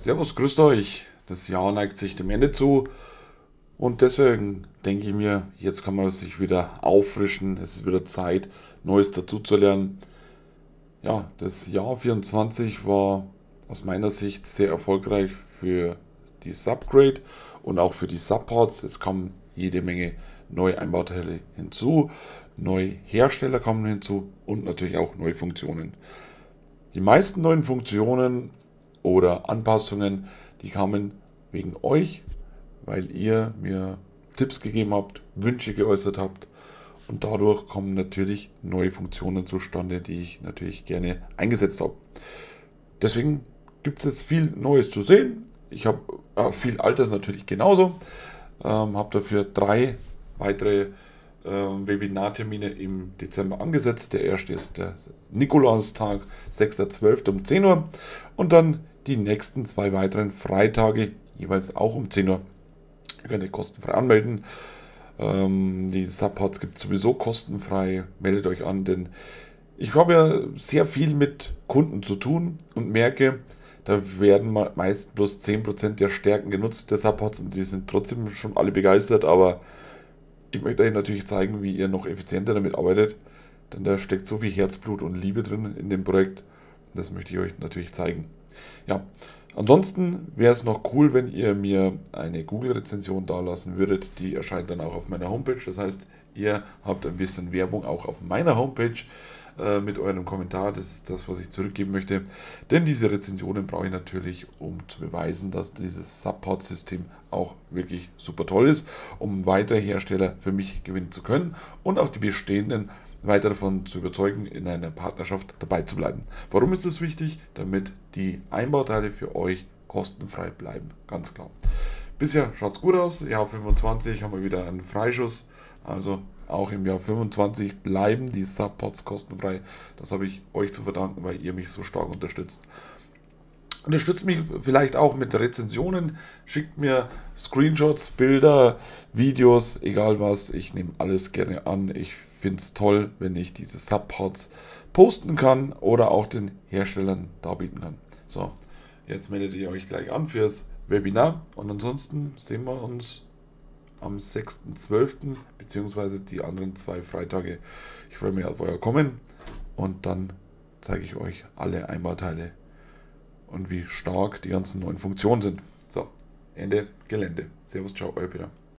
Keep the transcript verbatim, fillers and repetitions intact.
Servus, grüßt euch. Das Jahr neigt sich dem Ende zu und deswegen denke ich mir, jetzt kann man sich wieder auffrischen. Es ist wieder Zeit, Neues dazuzulernen. Ja, das Jahr vierundzwanzig war aus meiner Sicht sehr erfolgreich für die Subgrade und auch für die Subparts. Es kamen jede Menge neue Einbauteile hinzu, neue Hersteller kamen hinzu und natürlich auch neue Funktionen. Die meisten neuen Funktionen oder Anpassungen, die kamen wegen euch, weil ihr mir Tipps gegeben habt, Wünsche geäußert habt und dadurch kommen natürlich neue Funktionen zustande, die ich natürlich gerne eingesetzt habe. Deswegen gibt es viel Neues zu sehen. Ich habe äh, viel Altes natürlich genauso. Ähm, habe dafür drei weitere ähm, Webinartermine im Dezember angesetzt. Der erste ist der Nikolaustag, sechster zwölfter um zehn Uhr. Und dann die nächsten zwei weiteren Freitage, jeweils auch um zehn Uhr. Ihr könnt euch kostenfrei anmelden. Ähm, die Subparts gibt es sowieso kostenfrei. Meldet euch an, denn ich habe ja sehr viel mit Kunden zu tun und merke, da werden meist bloß zehn Prozent der Stärken genutzt der Subparts und die sind trotzdem schon alle begeistert, aber ich möchte euch natürlich zeigen, wie ihr noch effizienter damit arbeitet, denn da steckt so viel Herzblut und Liebe drin in dem Projekt. Das möchte ich euch natürlich zeigen. Ja, ansonsten wäre es noch cool, wenn ihr mir eine Google-Rezension dalassen würdet. Die erscheint dann auch auf meiner Homepage. Das heißt, ihr habt ein bisschen Werbung auch auf meiner Homepage äh, mit eurem Kommentar. Das ist das, was ich zurückgeben möchte. Denn diese Rezensionen brauche ich natürlich, um zu beweisen, dass dieses Support-System auch wirklich super toll ist, um weitere Hersteller für mich gewinnen zu können und auch die bestehenden weiter davon zu überzeugen, in einer Partnerschaft dabei zu bleiben. Warum ist das wichtig? Damit die Einbauteile für euch kostenfrei bleiben, ganz klar. Bisher schaut es gut aus. Jahr fünfundzwanzig haben wir wieder einen Freischuss. Also auch im Jahr fünfundzwanzig bleiben die Subpods kostenfrei. Das habe ich euch zu verdanken, weil ihr mich so stark unterstützt. Unterstützt mich vielleicht auch mit Rezensionen, schickt mir Screenshots, Bilder, Videos, egal was. Ich nehme alles gerne an. Ich finde es toll, wenn ich diese Subparts posten kann oder auch den Herstellern darbieten kann. So, jetzt meldet ihr euch gleich an fürs Webinar und ansonsten sehen wir uns am sechsten zwölften beziehungsweise die anderen zwei Freitage. Ich freue mich auf euer Kommen und dann zeige ich euch alle Einbauteile und wie stark die ganzen neuen Funktionen sind. So, Ende Gelände. Servus, ciao, euer Peter.